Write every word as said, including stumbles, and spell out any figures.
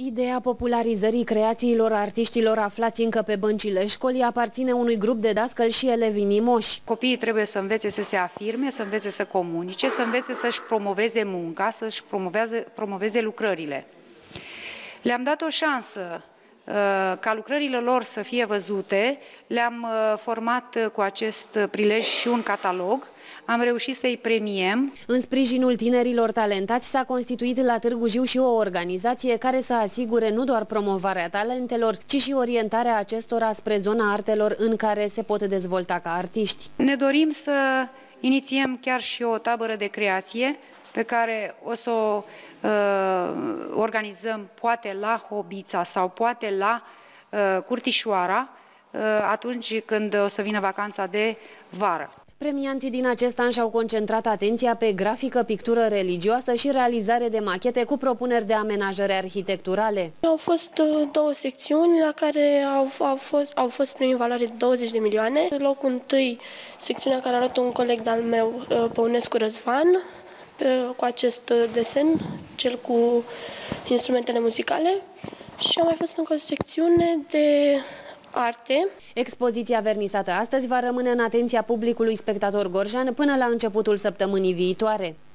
Ideea popularizării creațiilor artiștilor aflați încă pe băncile școlii aparține unui grup de dascăli și elevi inimoși. Copiii trebuie să învețe să se afirme, să învețe să comunice, să învețe să-și promoveze munca, să-și promoveze, promoveze lucrările. Le-am dat o șansă ca lucrările lor să fie văzute, le-am format cu acest prilej și un catalog. Am reușit să-i premiem. În sprijinul tinerilor talentați s-a constituit la Târgu Jiu și o organizație care să asigure nu doar promovarea talentelor, ci și orientarea acestora spre zona artelor în care se pot dezvolta ca artiști. Ne dorim să inițiem chiar și o tabără de creație pe care o să o uh, organizăm poate la Hobița sau poate la uh, Curtișoara uh, atunci când o să vină vacanța de vară. Premianții din acest an și-au concentrat atenția pe grafică, pictură religioasă și realizare de machete cu propuneri de amenajări arhitecturale. Au fost două secțiuni la care au, au, fost, au fost premii în valoare de douăzeci de milioane. Locul întâi, secțiunea care arată un coleg de-al meu, Păunescu Răzvan, cu acest desen, cel cu instrumentele muzicale. Și a mai fost încă o secțiune de arte. Expoziția vernisată astăzi va rămâne în atenția publicului spectator gorjan până la începutul săptămânii viitoare.